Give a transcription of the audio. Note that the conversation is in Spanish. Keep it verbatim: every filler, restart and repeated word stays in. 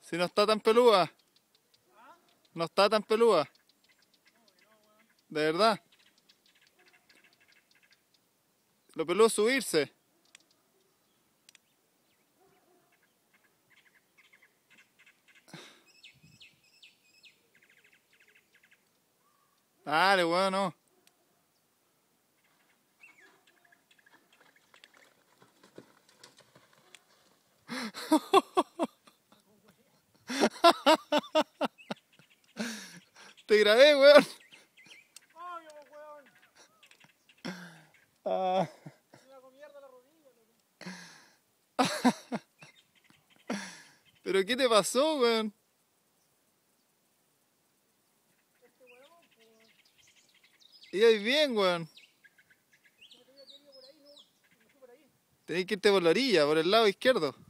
Si no está tan peluda. No está tan peluda. De verdad. Lo peludo es subirse. Dale, weón, no. Te grabé, weón. Ah. ¿Pero qué te pasó, weón? Ibas bien, weón. Tenés que irte por la orilla, por el lado izquierdo.